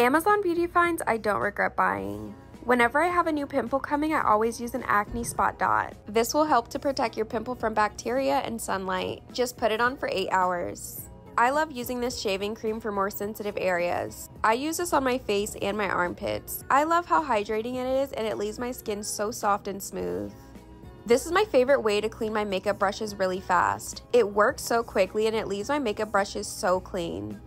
Amazon beauty finds I don't regret buying. Whenever I have a new pimple coming, I always use an acne spot dot. This will help to protect your pimple from bacteria and sunlight. Just put it on for 8 hours. I love using this shaving cream for more sensitive areas. I use this on my face and my armpits. I love how hydrating it is, and it leaves my skin so soft and smooth. This is my favorite way to clean my makeup brushes really fast. It works so quickly and it leaves my makeup brushes so clean.